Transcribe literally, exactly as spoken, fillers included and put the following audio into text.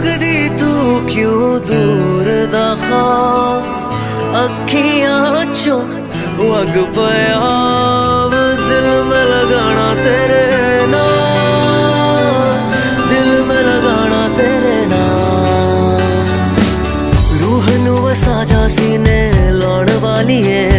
लगदी तू क्यों दूर दा ख्वाब, अखियां चो वग पया दिल में लगाना तेरे नाम, दिल में लगाना तेरे नाम। रूह नू वसा जा सीने लाउण वाली है,